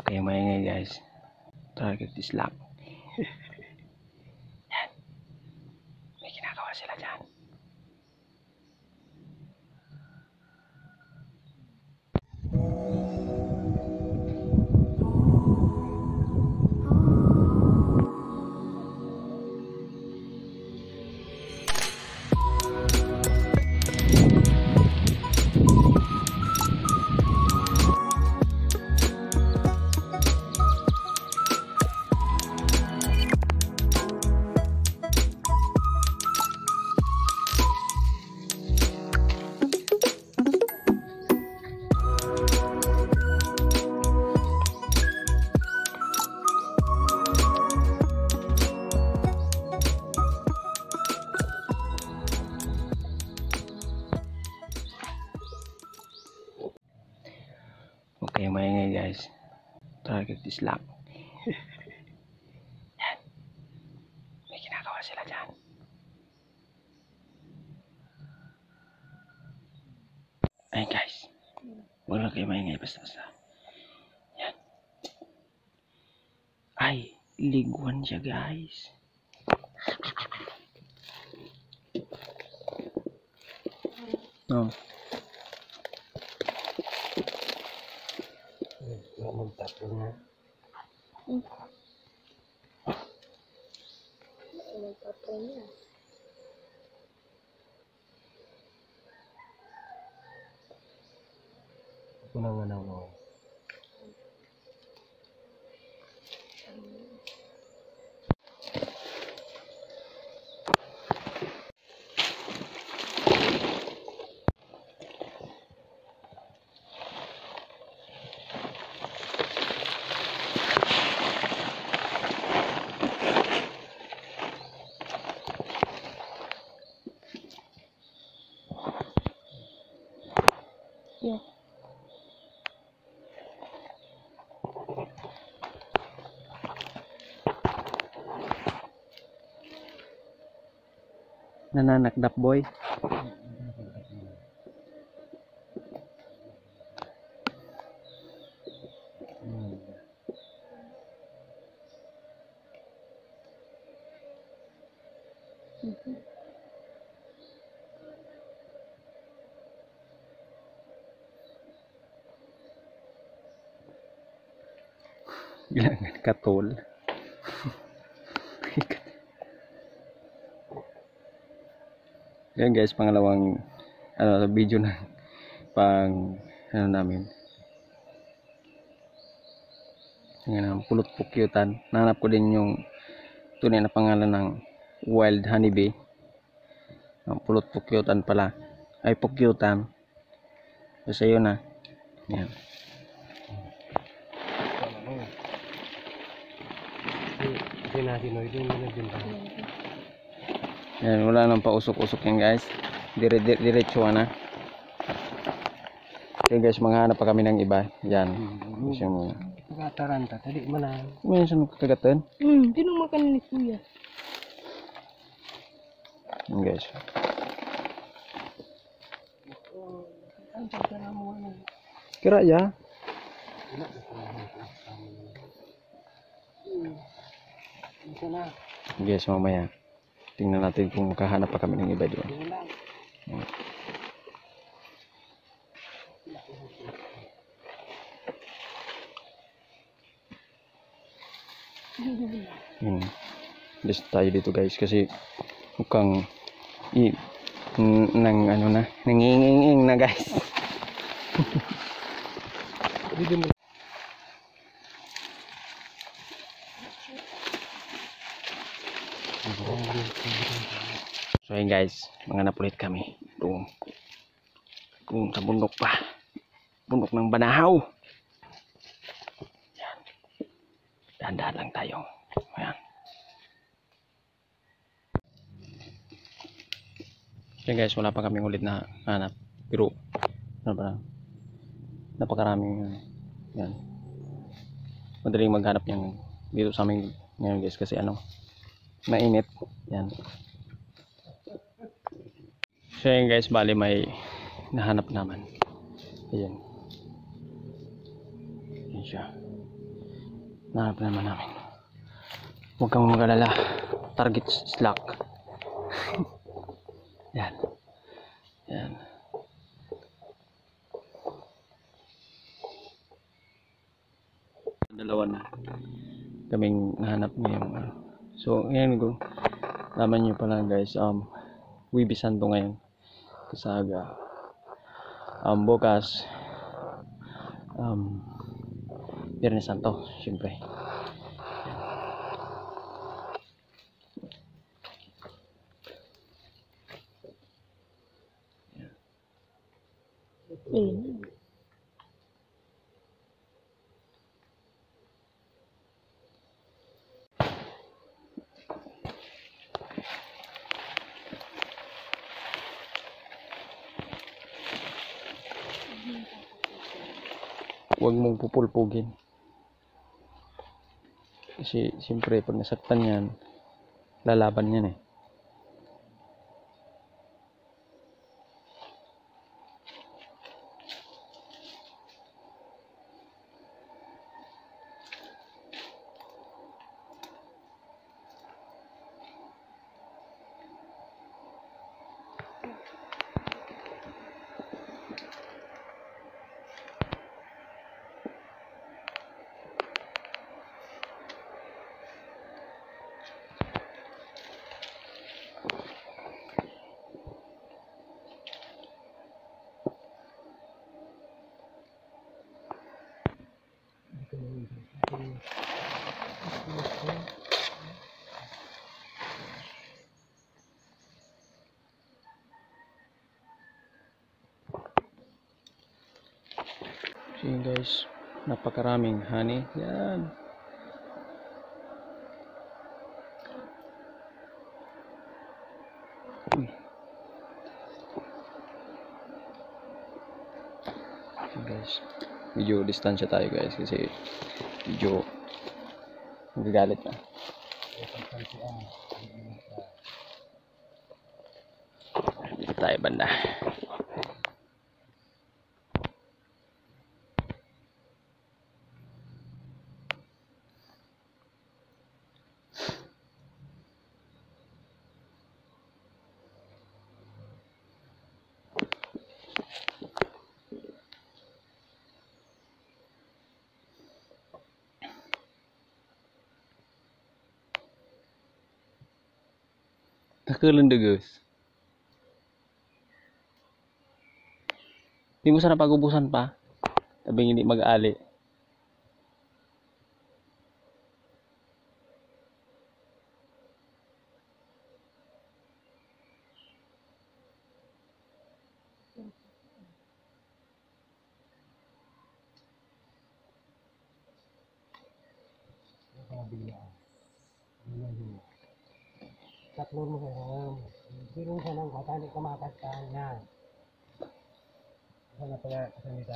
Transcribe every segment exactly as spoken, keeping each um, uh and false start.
Okay, maingay guys. Target is lock. Yan. May ginagawa sila dyan. Okay, maingay guys. Target is lock. Yan. May ginagawa sila dyan. Ayun guys. Huwag lang kayo maingay basta-basta. Yan. Ay, liguan siya guys. No. Nggak magtapon na. Magtapon na. Ako na nga na mo. Yeah. Nananakdap boy. Mm-hmm. Bilangan katol. Yan guys, pangalawang ano, video na pang ano namin. Yan ang pulot pukyutan. Nahanap ko din yung tunay na pangalan ng wild honeybee. Ang pulot pukyutan pala. Ay pukyutan. So yun na. Yan. Yan, wala nang pausok-usok yan guys. Dire dire diretso na. Okay guys, manghanap pa kami ng iba. Yan. Gusto mo. Taranta tadi mana? May saan kagatan? Hmm, tinong makan ni kuya. Yan guys. Kira ya. Guys, mamaya tingnan natin kung makahanap pa kami ng iba doon. Hmm. Just tayo dito guys kasi mukhang i nang ano na nanginging na guys. So ayun guys, manganap ulit kami doon. Doon sa bundok pa. Bundok ng Banahaw. Yan. Dahan-dahan lang tayo. Ayan. So guys, wala pa kaming ulit na hanap. Pero ano ba? Napakaraming yan. Madaling maghanap yan dito sa amin ngayon guys kasi ano, mainit. Yan. So yun guys, bali may nahanap naman. Ayan. Ayan siya. Nahanap na naman namin. Huwag kang mag-alala. Target is lock. Yan. Yan. Dalawa na kaming nahanap ngayong ano. So, ngayon ko, naman nyo pala guys, um, Wibisan to ngayon. Kasaga. Um, bukas, um, Biyernes Santo, syempre. Ayun. Huwag mong pupulpugin. Kasi siyempre pag nasaktan yan, lalaban yan eh. So yun guys, napakaraming honey. Yan. Uy. So guys, medyo distansya tayo guys kasi medyo nagagalit na. Dito tayo banda. Kakulanda guys. Hindi mo sana pagubusan pa. Tabing hindi mag-ali. Tatlo mo kayo. Pero sa nang kata hindi kumakas ka niya. Sana pala kasalita.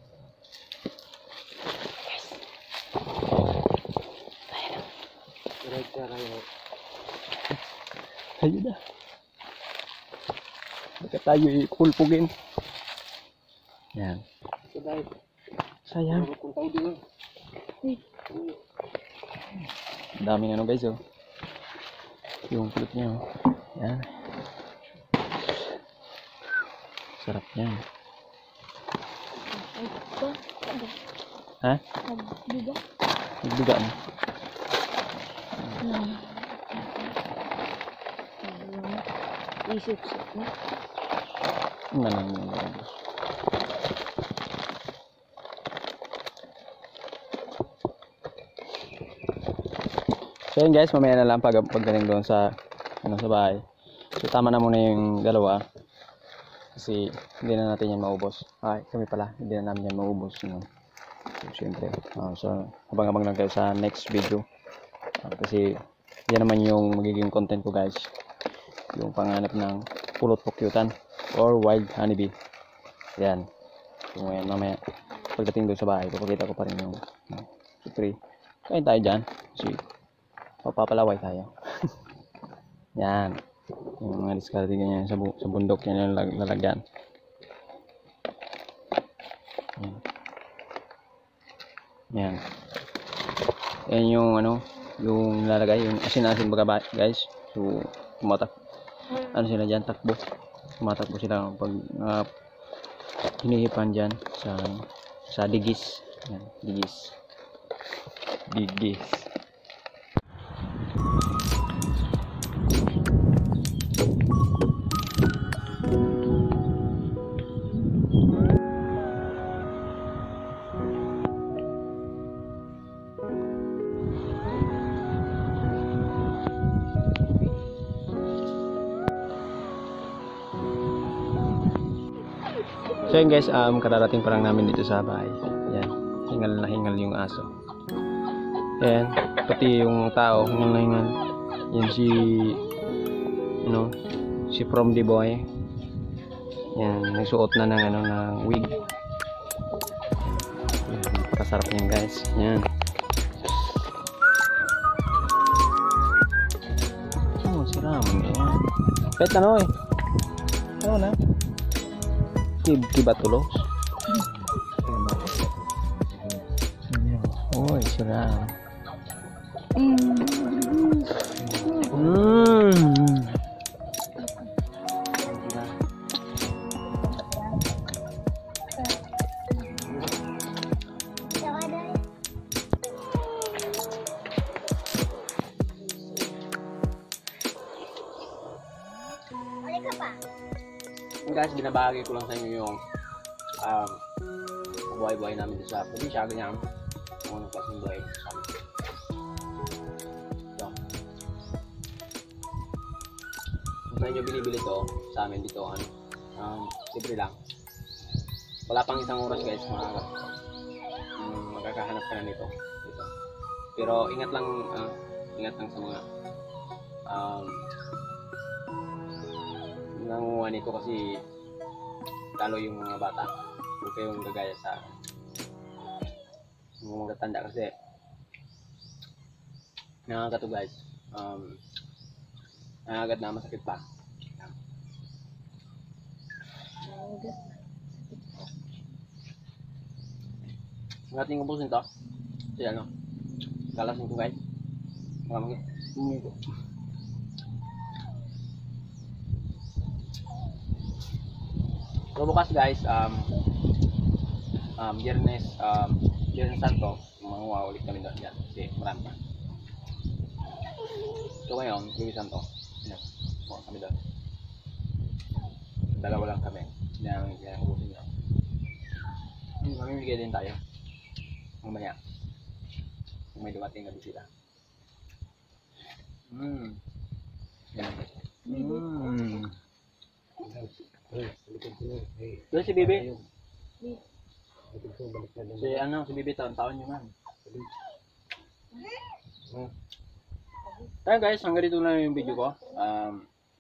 Direct ka kayo. Ayun na. Baka tayo ikulpugin. Yan. Suday. Sayang. Kung tayo din. Ang daming ano guys oh. Yung kulot niya oh. Yan. Sarap yan. Ay, ito. Ha? Nagbiga. Nagbiga na. Hmm. Isip-sip na. Ano lang yun guys. So yun guys, mamaya na lang pag pagdating doon sa ano sa bahay. So tama na muna yung dalawa. Kasi hindi na natin yan maubos. Ay, kami pala, hindi na namin yan maubos. You know? So syempre, uh, so habang-habang lang kayo sa next video. Uh, kasi yan naman yung magiging content ko guys. Yung panghanap ng pulot pukyutan or wild honeybee. Yan. So ngayon mamaya, pagdating doon sa bahay, papakita ko pa rin yung uh, syempre, kain tayo dyan. Kasi papapalaway tayo. Yan. Yung mga diskarte ganyan sa, bu sa bundok yan yung lalagyan. Yan. Yan. Yan yung ano, yung nilalagay, yung asin-asin baga ba, guys. So, tumatak, ano sila dyan, takbo. Tumatakbo sila pag uh, hinihipan dyan sa, sa digis. Yan, digis. Digis. So yun guys, um, kararating pa lang namin dito sa bahay. Yan, hingal na hingal yung aso. Yan, pati yung tao, hingal na hingal. Yan si, ano, si From the Boy. Yan, nagsuot na ng, ano, ng wig. Yan, napakasarap niyan guys. Yan. Oh, si Ramon. Yan. Pet ano eh. Ano na? Kib kiba tulos. Oh, sira. Mm. Guys, binabahagi ko lang sa inyo yung um, buhay-buhay namin dito sa probinsya, ganyan. Kung anong klaseng buhay sa amin. So, kung saan nyo binibili to sa amin dito, ano, um, libre lang. Wala pang isang oras guys, mga, um, magkakahanap ka na nito. Dito. Pero ingat lang, uh, ingat lang sa mga um, nanguha nito kasi talo yung mga bata. Huwag kayong gagaya sa mga matatanda kasi nakakato guys. Um, nakagad na masakit pa. Ang ating ubusin to. Kasi ano, kalasin ko guys. Makamagin. Umiko. So bukas guys, um, um, Biyernes, um, Biyernes Santo, manguha ulit kami doon dyan kasi marami pa. So ngayon, Luis Santo, yan, manguha kami doon. Dalawa lang kami, yan ang ubusin nyo. Hmm, mamimigay din tayo, mamaya, kung may dumating na bisita. Hmm, yan. Hmm. Ito si Bibi. Si ano, si Bibi taon-taon nyo man. Hmm. Kaya guys, hanggang dito na yung video ko. Um,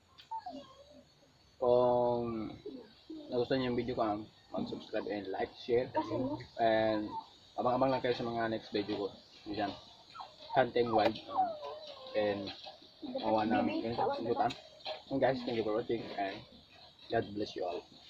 kung nagustuhan nyo yung video ko, um, mag-subscribe and like, share. And abang-abang lang kayo sa mga next video ko. Diyan. Hunting wild. Um, and mawa ng ganito. And guys, thank you for watching and God bless you all.